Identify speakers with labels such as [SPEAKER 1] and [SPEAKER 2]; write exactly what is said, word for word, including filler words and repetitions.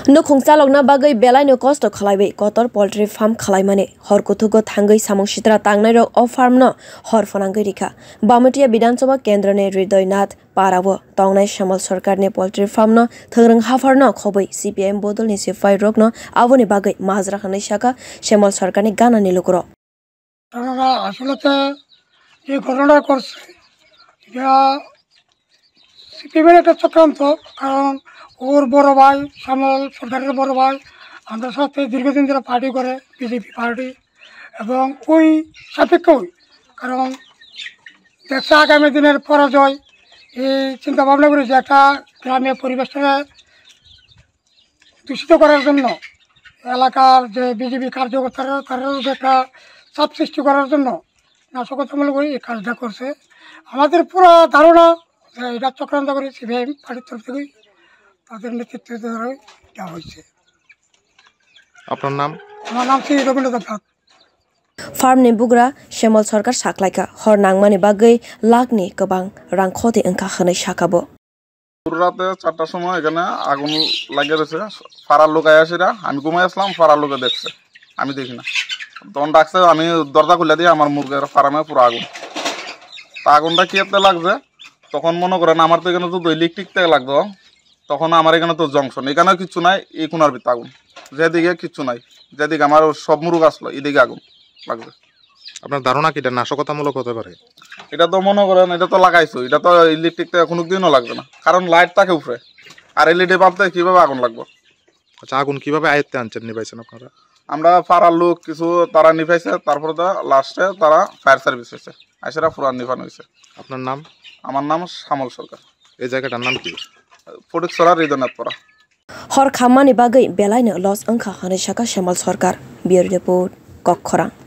[SPEAKER 1] Nukhungsalokna bagui belaino costo khalaibai kotor poultry farm khalaimani horkuthugo thangui samung sitra tangnai rok o farm no hor phonangui rikha Bamutia Bidhan Sabha Kendra ne Hridoynath Parabo tongnai Shamal Sarkar ne poultry farm no thrang hafar no khobui C P I M bodol ni sifai rok no aboni bagui majra khanai shaka Shamal Sarkar ni gana ni lukro
[SPEAKER 2] তারা আসলে যে ঘটনা করছে এটা সিপিএমের একটা চক্রান্ত কারণ ওর বড় ভাই শ্যামল সরকারের বড় ভাই আমাদের সাথে দীর্ঘদিন ধরে পার্টি করে বিজেপি পার্টি এবং ওই সাপেক্ষই কারণ দেখছে আগামী দিনের পরাজয় এই চিন্তা ভাবনা করে যে একটা গ্রামের পরিবেশটাকে দূষিত করার জন্য এলাকার যে বিজেপি কার্যকর্তারা তারাও যে একটা চাপ সৃষ্টি করার জন্য নাশকতামূলক এই কাজটা করছে আমাদের পুরো ধারণা এটা চক্রান্ত করে সিপিআইএম পার্টির তরফ থেকেই তাদের নেতৃত্বে দেওয়া হয়েছে।
[SPEAKER 3] আপনার নাম?
[SPEAKER 2] আমার নাম Shri Rabindranath Nath.
[SPEAKER 1] Farm ni bugra Shamal Sarkar saklaika hor nangmani bagui lakni kobang rang khoti engka khanai shakabo
[SPEAKER 4] রাতে চারটার সময় এখানে আগুন লাগিয়ে রয়েছে ফারার লোক আয়াসিরা আমি ঘুমাই আসলাম ফারার লোকে দেখছে আমি দেখি না তখন ডাকছে আমি দরজা খুলে দিয়ে আমার মুরগের ফার্মে পুরো আগুন তা আগুনটা কি এতে লাগছে তখন মনে করেন আমার তো এখানে তো ইলেকট্রিক থেকে লাগতো তখন আমার এখানে তো জংশন এখানে কিচ্ছু নাই এই কোনার ভিতরে আগুন যেদিকে কিচ্ছু নাই যেদিকে আমার সব মুরগ আসলো এদিকে আগুন লাগবে।
[SPEAKER 3] আপনার ধারণা কি এটা নাশকতামূলক হতে পারে?
[SPEAKER 4] এটা তো মনে করেন এটা তো লাগাইছো এটা তো ইলেকট্রিক থেকে কোনো দিনও লাগবে না কারণ লাইট থাকে উপরে আর এলইডি বাল্ব থেকে কিভাবে আগুন লাগবে।
[SPEAKER 3] আচ্ছা আগুন কিভাবে আয়ত্তে আনছেন নিভাইছেন আপনারা?
[SPEAKER 4] আমরা পাড়ার লোক কিছু তারা নিভাইছে তারপরে তো লাস্টে তারা ফায়ার সার্ভিস হয়েছে আইসারা পুরা নিভানো হয়েছে।
[SPEAKER 3] আপনার নাম?
[SPEAKER 4] আমার নাম শ্যামল সরকার।
[SPEAKER 3] এই জায়গাটার নাম কি?
[SPEAKER 4] ফটিকছড়া হৃদয়নাথ পাড়া।
[SPEAKER 1] হর Khamenei bagui belaino los engka khanai shaka Shamal Sarkar Bureau Report Kokkhorang।